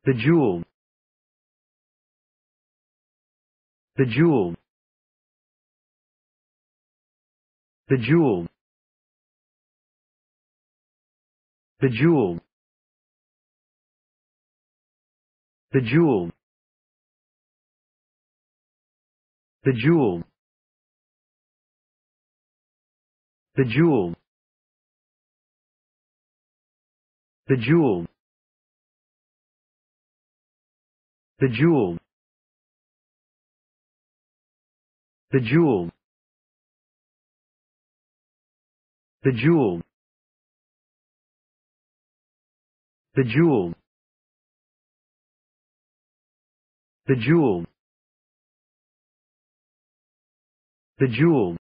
Bejewelled. Bejewelled. Bejewelled. Bejewelled. Bejewelled. Bejewelled. Bejewelled. Bejewelled. Bejewelled. Bejewelled. Bejewelled. Bejewelled. Bejewelled. Bejewelled.